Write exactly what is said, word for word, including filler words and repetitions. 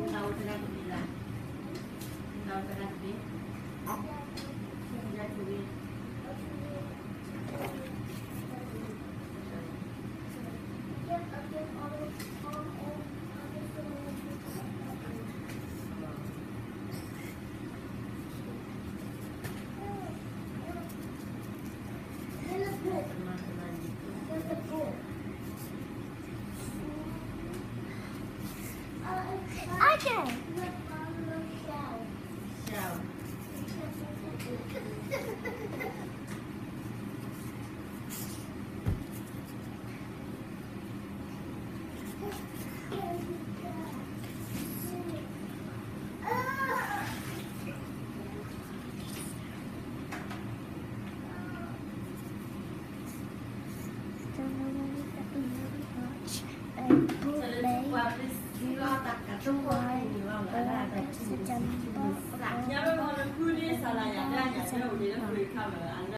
Tahu tengah tu bila. Tahu tengah tu. Tengah tu. Okay. Shell. Sejam